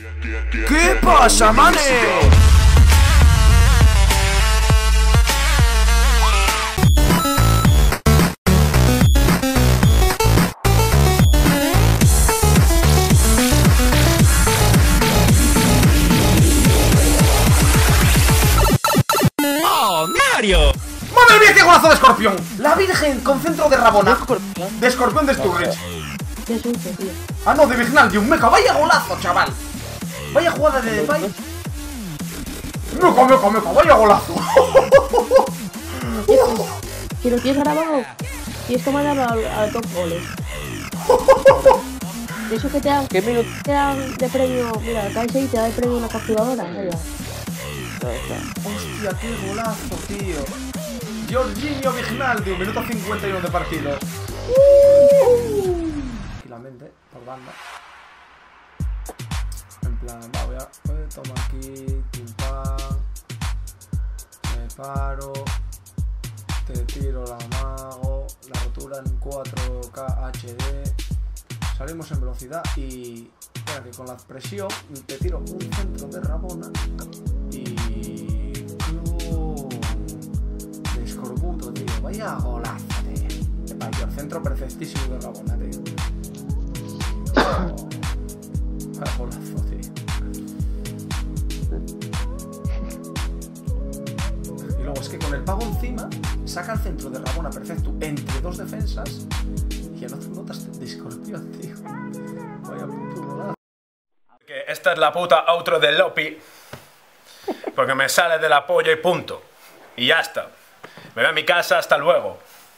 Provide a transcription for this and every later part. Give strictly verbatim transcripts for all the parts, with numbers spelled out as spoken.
¿Qué pasa, manes? ¡Oh, Mario! ¡Madre mía, qué golazo de escorpión! La Virgen con centro de Rabona. De escorpión de Sturridge. ¿Qué es eso, tío? Ah, no, de Vignal, meca. Vaya golazo, chaval. Vaya jugada de Depay. Meca, meca, meca. Vaya golazo. Si lo tienes grabado, tienes que mandarlo a, a top goles. Eso que te dan, ¿Qué minuto? te dan de premio. Mira, acá ahí te da de premio una capturadora. Mira. Hostia, qué golazo, tío. Jorginho Vignaldium, minuto cincuenta y uno de partido. Tranquilamente, por banda. En plan, va, voy a. Eh, toma aquí, pim pam. Me paro. Te tiro la mago. La rotura en cuatro K H D. Salimos en velocidad y. Espera, que con la presión te tiro un centro de Rabona. Y. De escorbuto, tío. Vaya golazo, tío. Vaya, el centro perfectísimo de Rabona, tío. Oh, vaya golazo, tío. Y luego es que con el pago encima saca el centro de Rabona perfecto entre dos defensas y el otro notas de escorpión, tío. Vaya puto golazo. Que esta es la puta outro del Lopi. Porque me sale de la polla y punto. Y ya está. Me voy a mi casa, hasta luego.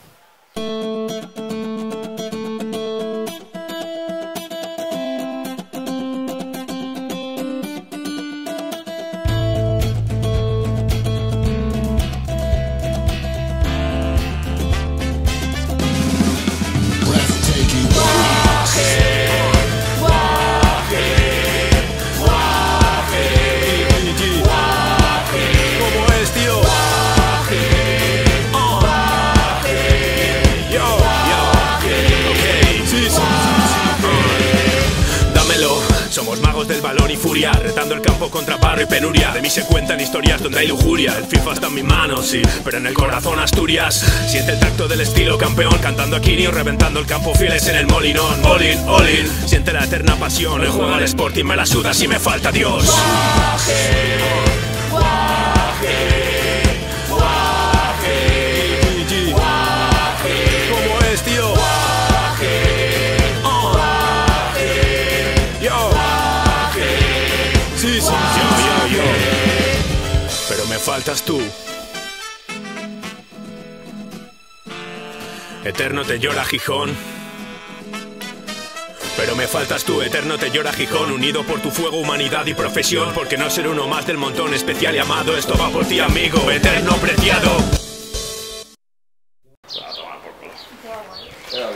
Somos magos del balón y furia, retando el campo contra barro y penuria. De mí se cuentan historias donde hay lujuria. El FIFA está en mis manos, sí, pero en el corazón Asturias. Siente el tacto del estilo campeón, cantando a Kirio, reventando el campo fieles en el molinón. All in, all in, siente la eterna pasión. El juego al Sporting me la suda si me falta Dios. Guaje, guaje, guaje, guaje. ¿Cómo es, tío? Sí, sí, yo, yo, yo. Pero me faltas tú. Eterno te llora Gijón. Pero me faltas tú, eterno te llora Gijón. Unido por tu fuego, humanidad y profesión. Porque no ser uno más del montón especial y amado. Esto va por ti, amigo, eterno preciado.